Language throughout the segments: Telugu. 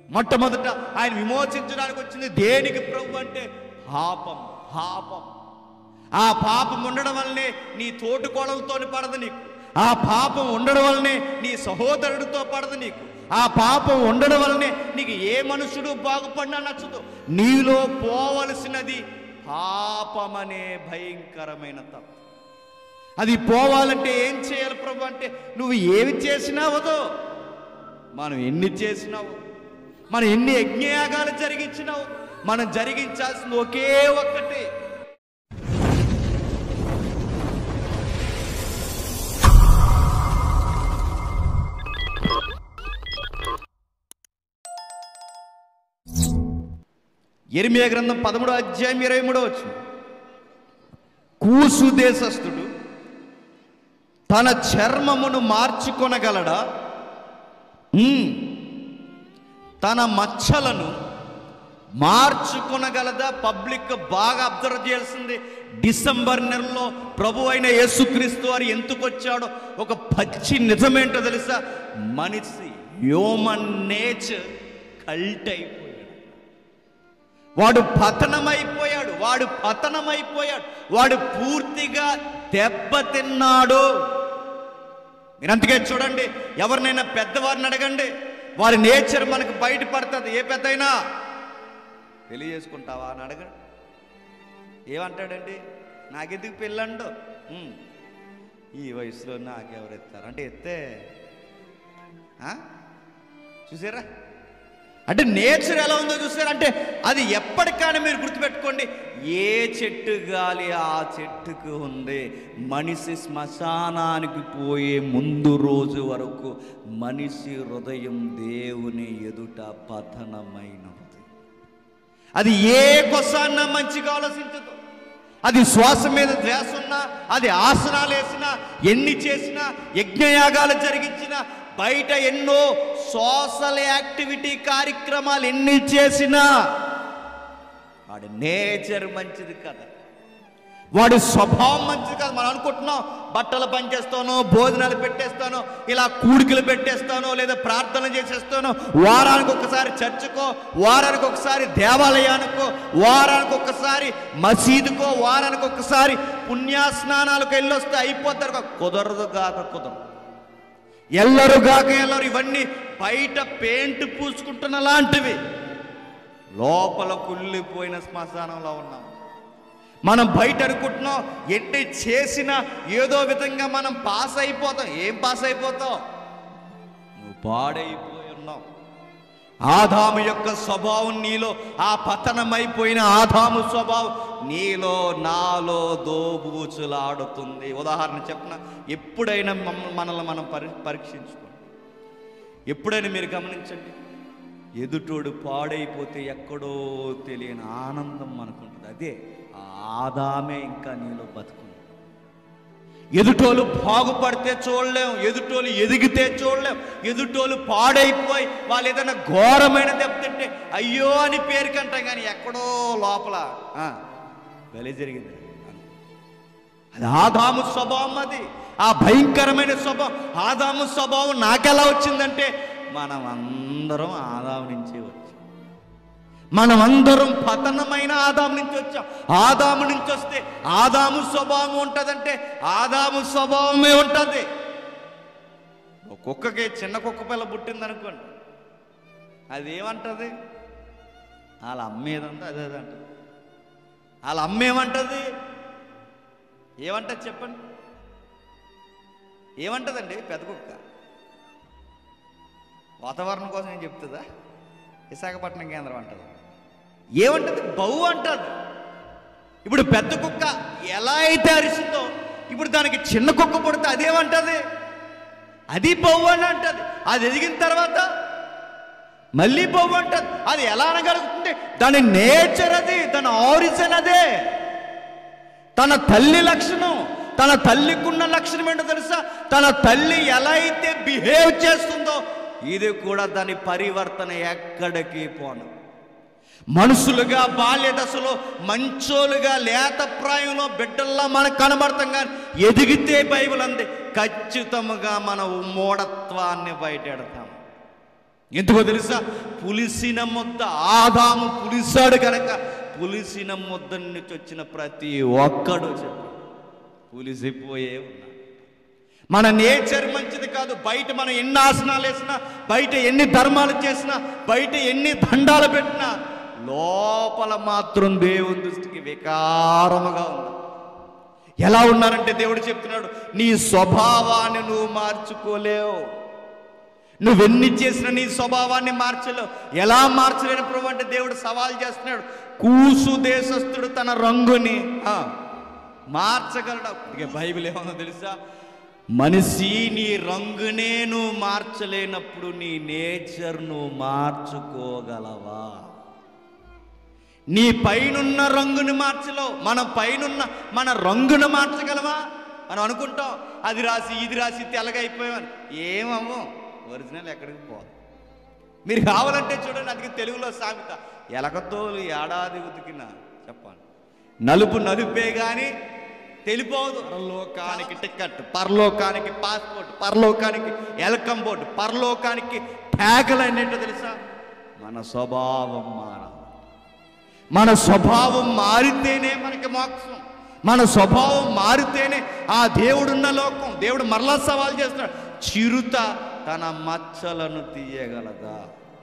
మొట్టమొదట ఆయన విమోచించడానికి వచ్చింది దేనికి ప్రభు అంటే పాపం. పాపం, ఆ పాపం ఉండడం వల్లనే నీ తోటికోడలతో పడదు నీకు, ఆ పాపం ఉండడం వల్లనే నీ సహోదరుడితో పడదు నీకు, ఆ పాపం ఉండడం వల్లనే నీకు ఏ మనుషుడు బాగుపడినా నచ్చదు. నీలో పోవలసినది పాపమనే భయంకరమైన తప్పు. అది పోవాలంటే ఏం చేయాలి ప్రభు అంటే నువ్వు ఏమి చేసినావదో, మనం ఎన్ని చేసినావు, మనం ఎన్ని యజ్ఞయాగాలు జరిగించినావు, మనం జరిగించాల్సింది ఒకే ఒక్కటి. యెరెమీయా గ్రంథం 13వ అధ్యాయం 23వ వచనం. కూసు దేశస్థుడు తన చర్మమును మార్చుకొనగలడా? తన మచ్చలను మార్చుకొనగలదా? పబ్లిక్ బాగా అబ్జర్వ్ చేయాల్సింది. డిసెంబర్ నెలలో ప్రభు అయిన యేసుక్రీస్తు వారు ఎందుకు వచ్చాడో ఒక పచ్చి నిజమేంటో తెలుసా? మనిషి హ్యూమన్ నేచర్ కల్ట్ అయిపోయాడు. వాడు పతనమైపోయాడు, వాడు పూర్తిగా దెబ్బతిన్నాడు. మీరు అందుకే చూడండి, ఎవరినైనా పెద్దవారిని అడగండి, వారి నేచర్ మనకు బయటపడుతుంది. ఏ పెద్దయినా తెలియజేసుకుంటావా అని అడగండి, ఏమంటాడండి? నాకెందుకు పెళ్ళండు, ఈ వయసులో నాకెవరెత్తారు అంటే ఎత్తే చూసారా? అంటే నేచర్ ఎలా ఉందో చూసారా? అంటే అది ఎప్పటికైనా మీరు గుర్తుపెట్టుకోండి, ఏ చెట్టు గాలి ఆ చెట్టుకు ఉంది. మనిషి శ్మశానానికి పోయే ముందు రోజు వరకు మనిషి హృదయం దేవుని ఎదుట పతనమైనది. అది ఏ కొసాన్న మంచిగా ఆలోచించదు. అది శ్వాస మీద ధ్యాస ఉన్నా, అది ఆసనాలు వేసినా, ఎన్ని చేసినా, యజ్ఞయాగాలు జరిగించినా, బయట ఎన్నో సోషల్ యాక్టివిటీ కార్యక్రమాలు ఎన్ని చేసినా వాడి నేచర్ మంచిది కదా, వాడి స్వభావం మంచిది కాదు. మనం అనుకుంటున్నాం బట్టలు పనిచేస్తానో, భోజనాలు పెట్టేస్తానో, ఇలా కూడికలు పెట్టేస్తానో, లేదా ప్రార్థన చేసేస్తానో, వారానికి ఒకసారి చర్చకో, వారానికి ఒకసారి దేవాలయానికో, వారానికి ఒకసారి మసీదుకో, వారానికి ఒకసారి పుణ్యస్నానాలకు వెళ్ళొస్తే అయిపోతారు. కుదరదు గాక కుదరదు, ఎల్లరుగాక ఎల్లరు. ఇవన్నీ బయట పెయింట్ పూసుకుంటున్న లాంటివి, లోపల కుళ్ళిపోయిన శ్మశానంలో ఉన్నాం. మనం బయట అనుకుంటున్నాం ఎన్ని చేసినా ఏదో విధంగా మనం పాస్ అయిపోతాం. ఏం పాస్ అయిపోతావు? నువ్వు పాడైపోయి ఉన్నావు. ఆదాము యొక్క స్వభావం నీలో, ఆ పతనమైపోయిన ఆదాము స్వభావం నీలో నాలో దోబూచులాడుతుంది. ఉదాహరణ చెప్పిన, ఎప్పుడైనా మనల్ని మనం పరీక్షించుకోండి. ఎప్పుడైనా మీరు గమనించండి, ఎదుటోడు పాడైపోతే ఎక్కడో తెలియని ఆనందం మనకుంటుంది. అదే ఆదామే ఇంకా నీలో బతుకుంది. ఎదుటోళ్ళు బాగుపడితే చూడలేం, ఎదుటోళ్ళు ఎదిగితే చూడలేం. ఎదుటోళ్ళు పాడైపోయి వాళ్ళు ఏదైనా ఘోరమైన దెబ్బతింటే అయ్యో అని పేరుకంటాం, కానీ ఎక్కడో లోపల బలి జరిగింది. అది ఆదాము స్వభావం. అది ఆ భయంకరమైన స్వభావం. ఆదాము స్వభావం నాకెలా వచ్చిందంటే మనం అందరం ఆదాము నుంచే వచ్చాం. మనం అందరం పతనమైన ఆదాము నుంచి వచ్చాం. ఆదాము నుంచి వస్తే ఆదాము స్వభావం ఉంటుందంటే ఆదాము స్వభావమే ఉంటుంది. ఒక కుక్కకి చిన్న కుక్క పిల్ల పుట్టిందనుకోండి, అది ఏమంటుంది? వాళ్ళ అమ్మేదంటే అదే అంటుంది. వాళ్ళ అమ్మేమంటుంది? ఏమంటుంది చెప్పండి? ఏమంటుందండి పెద్ద కుక్క? వాతావరణం కోసం ఏం చెప్తుందా? విశాఖపట్నం కేంద్రం అంటుంది. ఏమంటుంది? బౌ అంటుంది. ఇప్పుడు పెద్ద కుక్క ఎలా అయితే అరిసిందో, ఇప్పుడు దానికి చిన్న కుక్క పుడితే అదేమంటుంది? అది బౌ అని అంటుంది. అది ఎదిగిన తర్వాత మళ్ళీ బౌ అంటుంది. అది ఎలా అనగలుగుతుంది? దాని నేచర్ అది, తన ఆరిజిన్ అదే. తన తల్లి లక్షణం, తన తల్లికున్న లక్షణం ఏంటో తెలుసా? తన తల్లి ఎలా అయితే బిహేవ్ చేస్తుందో ఇది కూడా దాని పరివర్తన ఎక్కడికి పోను. మనుషులుగా బాల్య దశలో మంచోలుగా లేత ప్రాయంలో బిడ్డల్లా మనకు కనబడతాం, కానీ ఎదిగితే బైబిల్ అంది ఖచ్చితంగా మన మూఢత్వాన్ని బయటెడతాం. ఎందుకో తెలుసా? పులిసిన ముద్ద. ఆదాము పులిసాడు కనుక పులిసిన ముద్ద నుంచి వచ్చిన ప్రతి ఒక్కడు పులిసిపోయే ఉన్నాడు. మన నేచర్ మంచిది కాదు. బయట మనం ఎన్ని ఆసనాలు వేసినా, బయట ఎన్ని ధర్మాలు చేసినా, బయట ఎన్ని దండాలు పెట్టినా లోపల మాత్రం దేవుని దృష్టికి వికారముగా ఉంది. ఎలా ఉన్నారంటే దేవుడు చెప్తున్నాడు, నీ స్వభావాన్ని నువ్వు మార్చుకోలేవు. నువ్వెన్ని చేసినా నీ స్వభావాన్ని మార్చలేవు. ఎలా మార్చలేని ప్రభు అంటే దేవుడు సవాల్ చేస్తున్నాడు. కూసు దేశస్థుడు తన రంగుని మార్చగలడు. ఇక బైబిల్ ఏమన్నా తెలుసా? మనిషి నీ రంగునే నువ్వు మార్చలేనప్పుడు నీ నేచర్ నువ్వు మార్చుకోగలవా? నీ పైనున్న రంగుని మార్చలేవు. మన పైనున్న మన రంగును మార్చగలవా? మనం అనుకుంటాం అది రాసి ఇది రాసి తెల్లగైపోయామని. ఏమమ్మో, ఒరిజినల్ ఎక్కడికి పోదు. మీరు కావాలంటే చూడండి, అందుకే తెలుగులో సామెత, ఎలకతోలు ఏడాది ఉతికిన చెప్పండి నలుపు నలుపే కానీ తెలిపోదు. పరలోకానికి టికెట్, పరలోకానికి పాస్పోర్ట్, పరలోకానికి వెల్కమ్ బోర్డు, పరలోకానికి ట్యాగులు ఏంటో తెలుసా? మన స్వభావం మారాలి. మన స్వభావం మారితేనే మనకి మోక్షం. మన స్వభావం మారితేనే ఆ దేవుడున్న లోకం. దేవుడు మరలా సవాల్ చేస్తున్నాడు, చిరుత తన మచ్చలను తీయగలదా?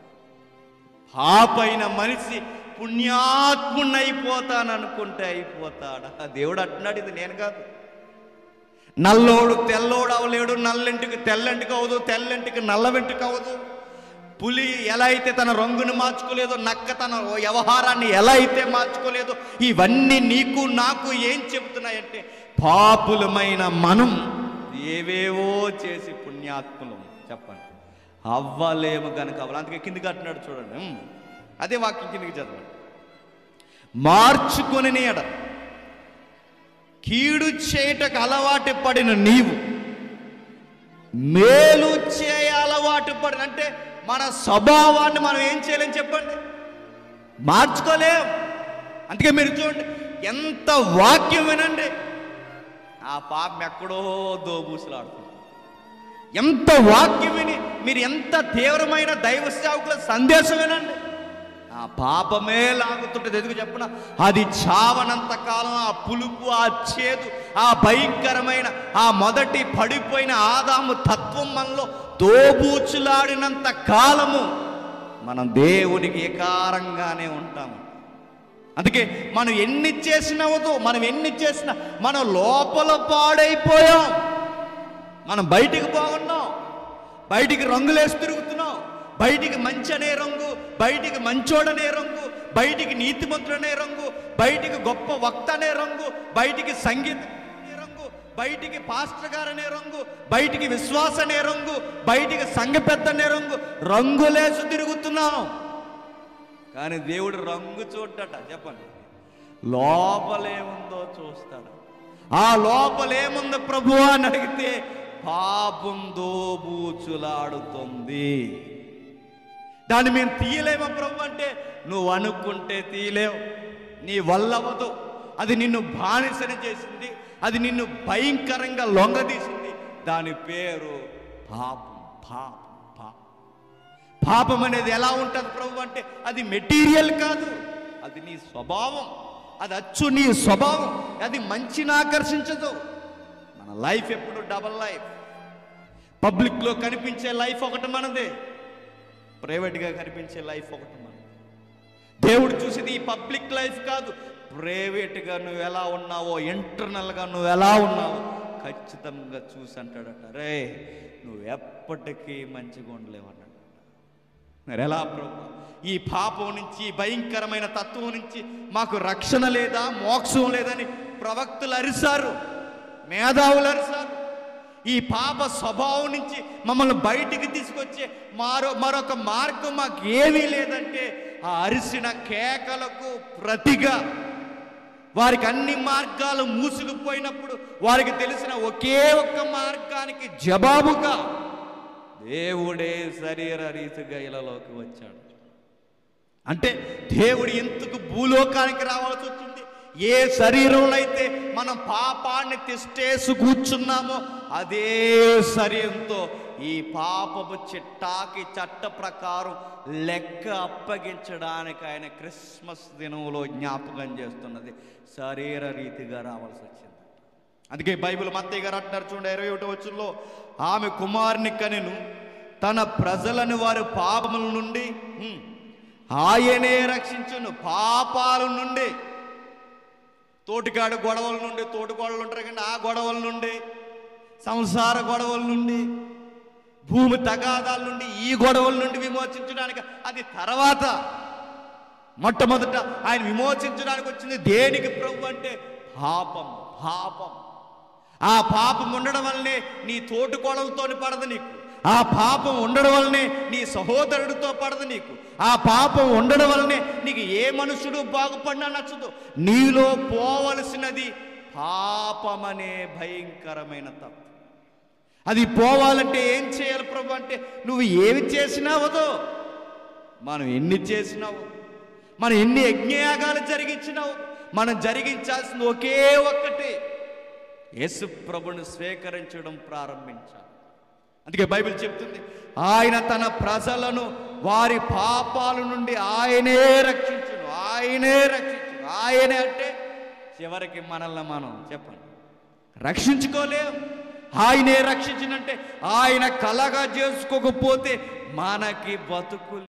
పాపైన మనిషి పుణ్యాత్మునైపోతాననుకుంటే అయిపోతాడా? దేవుడు అంటున్నాడు, ఇది నేను కాదు. నల్లోడు తెల్లోడు అవలేడు, నల్లంటికి తెల్లంటికి అవదు, తెల్లంటికి నల్ల వెంటికి అవదు. పులి ఎలా అయితే తన రంగును మార్చుకోలేదో, నక్క తన వ్యవహారాన్ని ఎలా అయితే మార్చుకోలేదో, ఇవన్నీ నీకు నాకు ఏం చెబుతున్నాయంటే, పాపులమైన మనం ఏవేవో చేసి పుణ్యాత్ములం చెప్పండి అవ్వలేము కనుక అవ్వాలి. అందుకే కిందికి అంటున్నాడు చూడండి, అదే వాక్యం కిందికి చదవండి. మార్చుకొని ఎడ కీడు చేయటకు అలవాటు పడిన నీవు మేలు చేయ అలవాటు పడిన, అంటే మన స్వభావాన్ని మనం ఏం చేయలేం చెప్పండి, మార్చుకోలేం. అందుకే మీరు చూడండి, ఎంత వాక్యం వినండి, ఆ పాపం ఎక్కడో దోబూసులాడుతుంది. ఎంత వాక్యం విని మీరు ఎంత తీవ్రమైన దైవ సేవకుల సందేశం వినండి, ఆ పాపమే లాగుతుంటుంది. ఎందుకు చెప్పిన, అది చావనంత కాలం ఆ పులుపు, ఆ చేదు, ఆ భయంకరమైన ఆ మొదటి పడిపోయిన ఆదాము తత్వం మనలో దోబూచులాడినంత కాలము మనం దేవునికి ఏకారంగానే ఉంటాము. అందుకే మనం ఎన్ని చేసినవదు, మనం ఎన్ని చేసినా మనం లోపల పాడైపోయాం. మనం బయటికి బాగున్నాం, బయటికి రంగులేసి తిరుగుతున్నాం, బయటికి మంచి అనే రంగు, బయటికి మంచోడనే రంగు, బయటికి నీతిమంతుడనే రంగు, బయటికి గొప్ప వక్త అనే రంగు, బయటికి సంగీతం అనే రంగు, బయటికి పాస్టర్ గారు అనే రంగు, బయటికి విశ్వాస అనే రంగు, బయటికి సంఘ పెద్ద అనే రంగు, రంగులేసి తిరుగుతున్నాం. కానీ దేవుడు రంగు చూడట చెప్పండి, లోపలేముందో చూస్తాడు. ఆ లోపలేముందో ప్రభు అని అడిగితే పాపం దోబూచులాడుతుంది. దాన్ని మేము తీయలేమా ప్రభు అంటే, నువ్వు అనుకుంటే తీయలేవు, నీ వల్లవదు. అది నిన్ను బానిసని చేసింది, అది నిన్ను భయంకరంగా లొంగదీసింది. దాని పేరు పాపం. పాపం పాపం పాపం అనేది ఎలా ఉంటుంది ప్రభు అంటే, అది మెటీరియల్ కాదు, అది నీ స్వభావం. అది అచ్చు నీ స్వభావం. అది మంచిని ఆకర్షించదు. మన లైఫ్ ఎప్పుడు డబల్ లైఫ్. పబ్లిక్లో కనిపించే లైఫ్ ఒకటి మనదే, ప్రైవేట్గా కనిపించే లైఫ్ ఒకటి మనది. దేవుడు చూసేది ఈ పబ్లిక్ లైఫ్ కాదు, ప్రైవేట్గా నువ్వు ఎలా ఉన్నావో, ఇంటర్నల్గా నువ్వు ఎలా ఉన్నావో ఖచ్చితంగా చూసి అంటాడట, రే నువ్వు ఎప్పటికీ మంచిగా ఉండలేవు అన్నాడు. మరి ఎలా ప్రభు? ఈ పాపం నుంచి, భయంకరమైన తత్వం నుంచి మాకు రక్షణ లేదా, మోక్షం లేదని ప్రవక్తలు అరిశారు, మేధావులు అరిశారు. ఈ పాప స్వభావం నుంచి మమ్మల్ని బయటికి తీసుకొచ్చే మరొక మార్గం మాకు ఏమీ లేదంటే, ఆ అరిసిన కేకలకు ప్రతిగా, వారికి అన్ని మార్గాలు మూసుకుపోయినప్పుడు వారికి తెలిసిన ఒకే ఒక్క మార్గానికి జవాబుగా దేవుడే శరీర రీతిగా ఇలాలోకి వచ్చాడు. అంటే దేవుడు ఎందుకు భూలోకానికి రావాల్సి వచ్చింది? ఏ శరీరంలో అయితే మనం పాపాన్ని తిష్టేసి కూర్చున్నామో అదే శరీరంతో ఈ పాపపు చిట్టాకి చట్ట ప్రకారం లెక్క అప్పగించడానికి ఆయన క్రిస్మస్ దినంలో జ్ఞాపకం చేస్తున్నది. శరీర రీతిగా రావాల్సి వచ్చింది. అందుకే బైబిల్ మత్తయి గారు అంటున్నారు చూడండి 21వ వచనంలో, ఆమె కుమారుని కనెను, తన ప్రజలను వారి పాపముల నుండి ఆయనే రక్షించును. పాపాల నుండి, తోటికాడు గొడవల నుండి, తోటికోడలు ఉంటారు కండి, ఆ గొడవల నుండి, సంసార గొడవల నుండి, భూమి తగాదాల నుండి, ఈ గొడవల నుండి విమోచించడానికి అది తర్వాత. మొట్టమొదట ఆయన విమోచించడానికి వచ్చింది దేనికి ప్రభు అంటే పాపం. పాపం, ఆ పాపం ఉండడం వల్లనే నీ తోటికోడలతో పడదు నీకు, ఆ పాపం ఉండడం వల్లనే నీ సహోదరుడితో పడదు నీకు, ఆ పాపం ఉండడం వల్లనే నీకు ఏ మనుషుడు బాగుపడినా నచ్చదు. నీలో పోవలసినది పాపమనే భయంకరమైన తప్పు. అది పోవాలంటే ఏం చేయాలి ప్రభు అంటే, నువ్వు ఏమి చేసినావదో, మనం ఎన్ని చేసినావు, మనం ఎన్ని యజ్ఞయాగాలు జరిగించినావు, మనం జరిగించాల్సింది ఒకే ఒక్కటి, యేసు ప్రభుని స్వీకరించడం ప్రారంభించాలి. అందుకే బైబిల్ చెప్తుంది, ఆయన తన ప్రజలను వారి పాపాల నుండి ఆయనే రక్షించును. ఆయనే రక్షించును. ఆయనే అంటే చివరికి మనల్ని మనం చెప్పండి రక్షించుకోలేం. ఆయనే రక్షించినంటే ఆయన కలగా చేసుకోకపోతే మనకి బతుకు